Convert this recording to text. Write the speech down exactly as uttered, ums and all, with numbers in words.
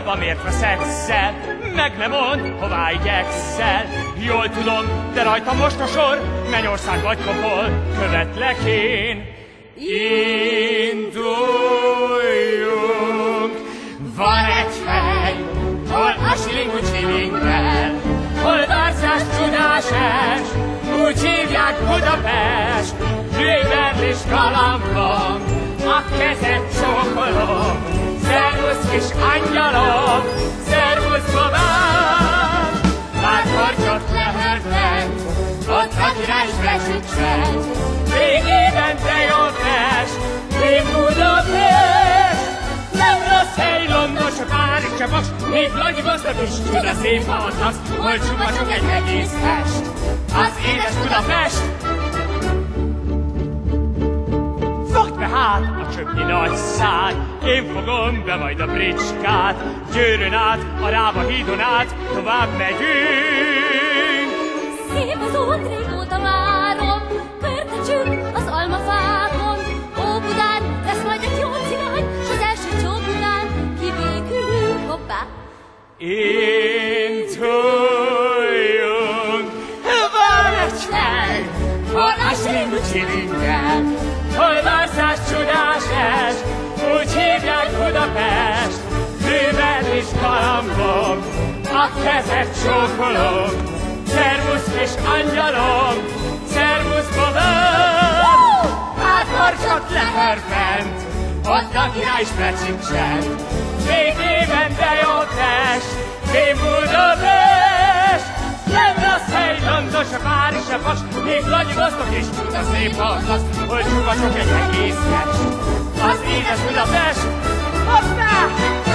Hova miért veszettszel? Meg nem mond, hová igyekszel. Jól tudom, de rajta most a sor, Mennyország vagy Kopol, követlek én. Induljunk! Van egy hely, hol a silingú csilingel, hol darzás csodásás, úgy hívják Budapest. Jöjjön és galambom, a kezed csókolom, szervusz kis angyalom, szervusz babám! Már kortyot lehördent, ott a király fresüksed, végében te jó fest, mi Budapest! Nem rossz hely, London, se Párizs, se Paks, még Vladivostok is, csuda szép, ha ott laksz, hol csupa csak egy egész est. Az édes Budapest! Fogd be hát a csöpnyi nagy szád, én fogom be majd a bricskát, Győrön át, a Rába hídon át, tovább megyünk. Szép az út, régóta várom, körtecsünk az almafákon, Óbudán lesz majd egy jó cigány, s az első csók után kibékülünk, hoppá. Induljunk! Van egy hely, hol a silingú csilingel, hol darzás csodás est, úgy hívják Budapest. Bőven és galambom, a kezed csókolom, szervusz kis angyalom, szervusz babám! Hát korcsot lehörpent, ott a király is becsincsen, végében de jó test, mi Budapest! Nem rossz hely, London, se Párizs, se Paks, még Vladivostok is, de szép hazasz, hogy csupa csak egy egész est. Az édes Budapest, hoppá!